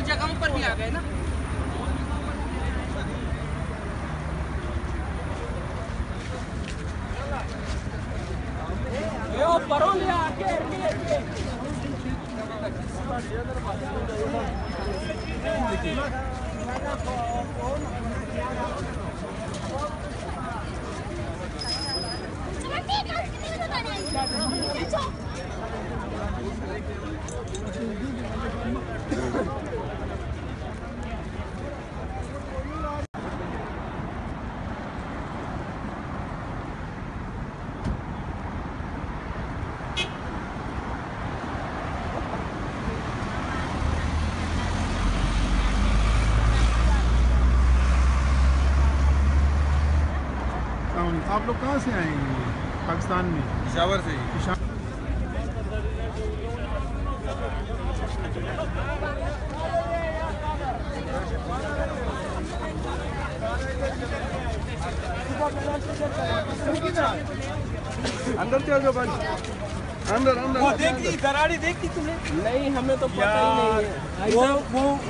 जगहों पर भी आ गए ना। आप लोग कहाँ से आएंगे पाकिस्तान में? पेशावर से ही। अंदर चल जाओ भाई, अंदर अंदर। वो देखी गराड़ी देखी तुमने? नहीं, हमें तो पता ही नहीं है। वो